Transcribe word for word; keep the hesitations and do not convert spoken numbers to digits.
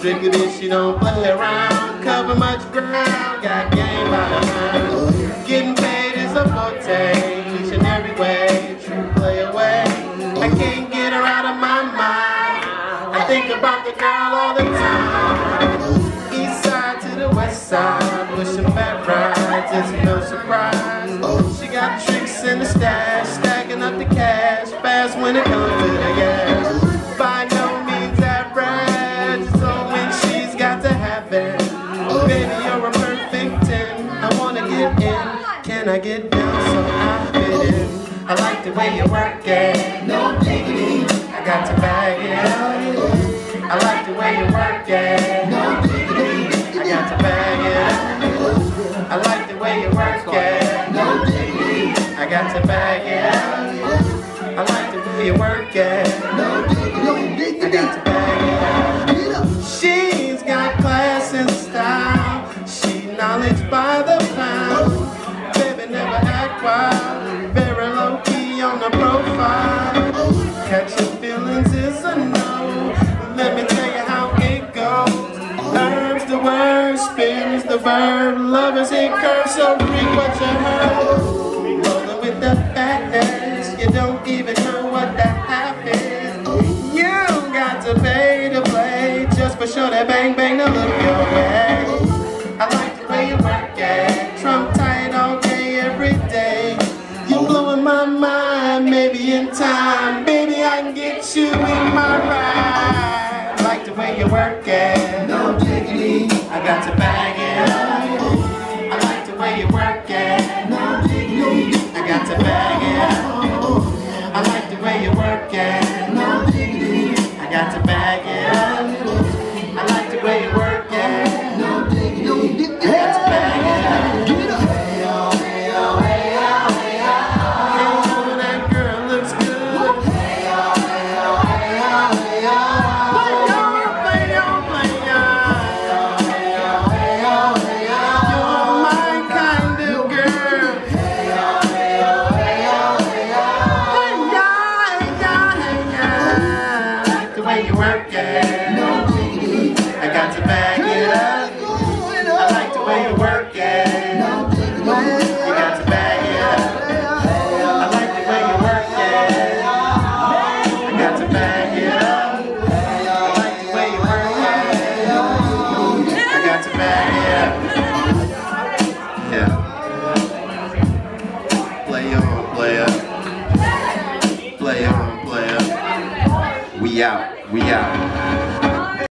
Strictly bitch, she don't play around. Cover much ground, got game by the hand. Getting paid is a forte, each and every way. True play away, I can't get her out of my mind. I think about the girl all the time. East side to the west side, pushing back rides, it's no surprise. She got tricks in the stash, stacking up the cash, fast when it comes to the gas. By no means average, so when she's got to have it. Baby, you're a perfect ten, I wanna get in. Can I get down so I fit in? I like the way you work it, no diggity, I got to bag it. I like the way you work it, no diggity, I got to bag it. I like the way you work it, no diggity, I got to bag it. I like the way you work it, no diggity, I got to bag it. She's got class and style, she knowledge by the pound. Baby never act wild, very low key on the profile. Catching feelings is a no, let me tell you how it goes. Herbs the word, spins the verb, lovers hit curves, so freak what you heard. Rolling with the fatness, you don't even know what the half is. You got to pay to play, just for sure that bang bang to look your way. I like the way you work it, Trump tight all day, every day. You blowing my mind, maybe in time, baby I can get you in my ride. I like the way you work it, no diggity, I got to bag it. I like the way you work it, no diggity, I got to bag it. I like the way you work it, no diggity, I got to bag it. I like the way you work it, no diggity, I got to bag it. Hey yo, hey yo, hey yo, hey yo. Hey yo, that girl looks good. Hey yo, hey yo, hey yo, hey yo. Play yo, play yo, play yo. Hey yo, hey yo, hey yo. You're my kind of girl. Hey yo, hey yo, hey yo, hey yo. Hey yo, hey yo, hey yo. I like the way you work it, no diggity, I got to bag it up. I like the way you work it, no diggity, you got to bag it up. I like the way you work it, I got to bag it up. I like the way you work it, I got to bag it up. Yeah. Play on, player. Play on, player. We out, we out.